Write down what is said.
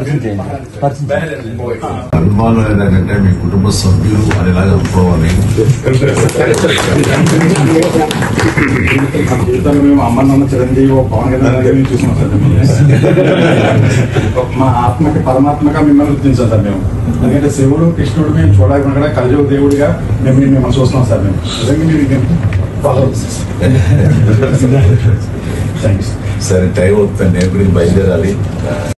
అనుమానం ఏంటంటే మీ కుటుంబ సభ్యులు అనేలాగా అనుకోవాలి. జీవితంలో మేము అమ్మ నాన్న చిరంజీవి పవన్ కళ్యాణ్ చూసినాం సార్. మా ఆత్మకి పరమాత్మగా మిమ్మల్ని గుర్తించాం సార్ మేము. ఎందుకంటే శివుడు కృష్ణుడు మేము చూడకుండా కలియుగ దేవుడిగా మేము మిమ్మల్ని చూస్తున్నాం సార్. మేము నిజంగా మీరు ఫాలో థ్యాంక్ యూ. సరే టైం అవుతుంది, నేను గురించి బయలుదేరాలి.